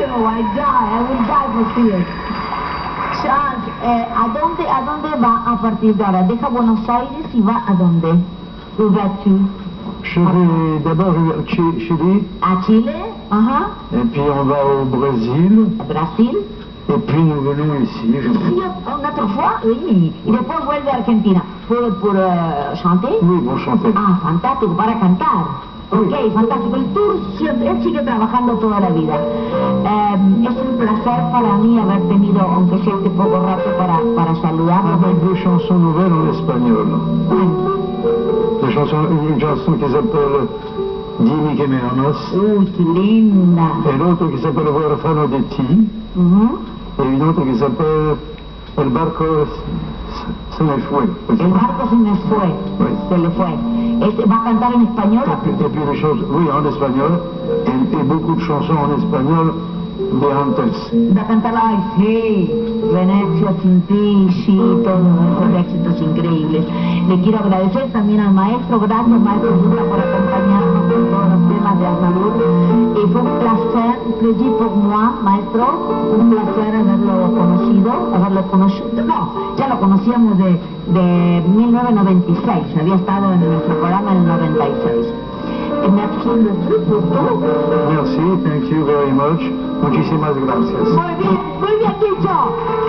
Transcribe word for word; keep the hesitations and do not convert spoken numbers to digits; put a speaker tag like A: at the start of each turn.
A: too, I die, I will die for tears. Charles, eh, ¿a dónde, ¿a dónde va a partir de ahora? ¿Deja Buenos Aires y va a dónde? ¿Où vas-tu?
B: Je vais d'abord à Chili.
A: ¿A Chile? Ajá.
B: Et puis on va au Brésil.
A: Brasil.
B: Et puis nous venons ici. Je...
A: Sí, una otra fois, oui. Y después vuelve a Argentina. ¿Por, por uh, chanter?
B: Oui, pour chanter.
A: Ah, fantástico, para cantar. Ok, fantástico. El tour siempre, él sigue trabajando toda la vida. Eh, es un placer para mí haber tenido, aunque sea este poco rato, para, para saludarlos.
B: Avec des chansons nouvelles en espagnol. Des chansons, une chanson qui s'appelle Dime que me amas.
A: Uy, qué linda.
B: Et l'autre qui s'appelle Huérfano de ti.
A: Uh-huh.
B: Et une autre qui s'appelle El barco se me fue.
A: El barco se me fue.
B: Oui.
A: Se le fue. Este, ¿va a cantar en español?
B: Et puis, et puis des choses, oui, en espagnol. Et, et beaucoup de chansons en espagnol de antes.
A: Va a cantar, ay, sí, Venecia sin ti, sí, todos esos éxitos increíbles. Le quiero agradecer también al maestro, gracias maestro Luca por acompañarnos con todos los temas de Aznavour. Y fue un placer, un plaisir por moi, maestro, un placer haberlo conocido, haberlo conocido, no, ya lo conocíamos de, de mil novecientos noventa y seis, había estado en nuestro programa en el noventa y seis. Merci beaucoup pour tout.
B: Merci, thank you very much. Muchísimas gracias.
A: Muy bien, muy bien dicho.